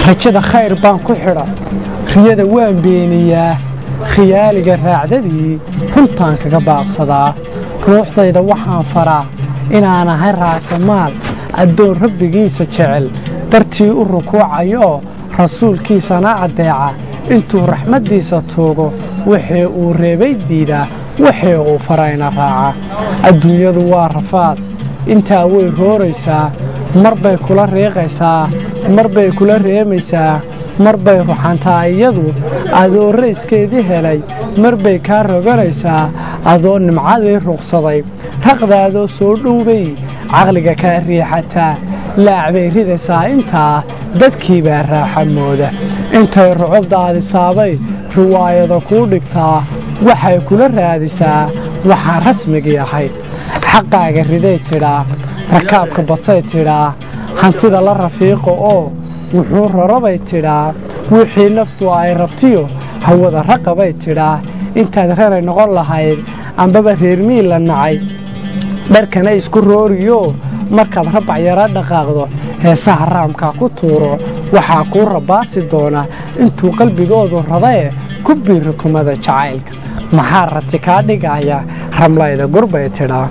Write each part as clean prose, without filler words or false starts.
rajada khayr baan ku xidha riyada waan beeniyaa khiyaaliga raacdadii runtaan kaga baaqsadaa ruuxdayda waxaan faraa inaan ahay raasamaal addoon rabbigiisa jecel dartii u rukuucayo rasuulkiisana addeeca intuu raxmaddiisa tuugo wixii uu reebay diidaa wixii uu farayna raaca adduunyadu waa rafaad intaa way rooraysaa mar bay kula riiqaysaa mar bay kula reemaysaa mar bay ruxantaa iyadu adoo rayskeedii helay mar bay kaa roganaysaa adoo nimcadii ruqsaday raqdaadoo soo dhowbay caqliga kaa riixataa laac bay ridaysaa intaa dadkii baa raaxa mooda intay rucubdaadisaabay riwaayada kuu dhigtaa waxay kula raadisaa waxaa rasmigii ahayd xaqaaga riday tidhaa rakaabka badsay tidhaa hantida la rafiiqo oo wuxuu rarabay tidhaa wixii naftu ay rabtiyo hawada raqabay tidhaa intaad reeray noqon lahayd ambaba reermiil la nacay dharkana isku rooriyo markaad rabac yara dhaqaaqdo heesaha raamkaa ku tuuro waxaa kuu rabaasi doona intuu qalbigoodu radae ku biiri kumada jacaylka maxaa rati kaa dhigaya ramlayda gurbay tidhaa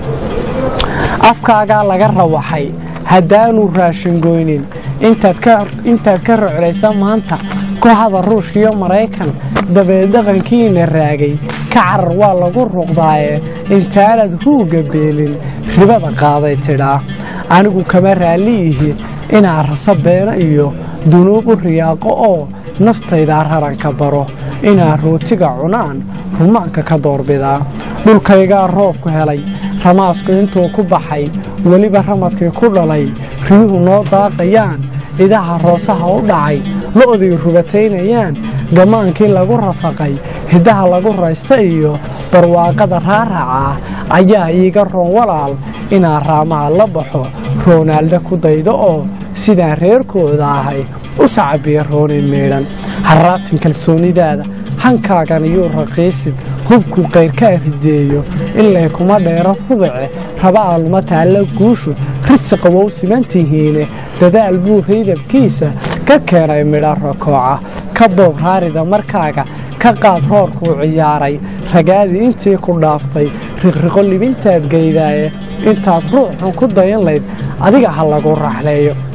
afkaagaa laga rawaxay haddaanuu raashingoynin intaad ka roclaysa maanta kooxada ruushkiyo maraykan dabeed dhaqankiina raagay ka carar waa lagu ruqdaaye intaanad huuga beelin ribada qaaday tidhaa anigu kama raalli ihi inaan rasa beeno iyo dunuub u riyaaqo oo naftaydaa raranka baro inaan rootiga cunaan rumaanka ka doorbidaa dhulkaygaa roobku helay ramaasku intuu ku baxay weliba ramadkii ku dhalay riyuhu noo daaqayaan idaha roosaha u dhacay lo'dii rugataynayaan gammaankii lagu rafaqay hiddaha lagu raysta iyo barwaaqada raaraaca ayaa iiga roon walaal inaan raamaha la baxo roonaalda ku daydo oo sidaan reerkooda ahay u sacabiya roonin meedhan harraafin kalsoonidaada hankaagan iyuu raqiisin hubkuu qayrkaa rideeyo ilay kuma dheero rubice rabaa luma taalla guushu risiqa wou simantihiine dadaal buu raydabkiisa ka keenay midha rakooca ka boob raarida markaaga ka qaad roorkuu ciyaaray ragaadii intii ku dhaaftay riqriqo libintaad gaydaaye intaad ruuxun ku dayan layd adiga ha lagu raaxleeyo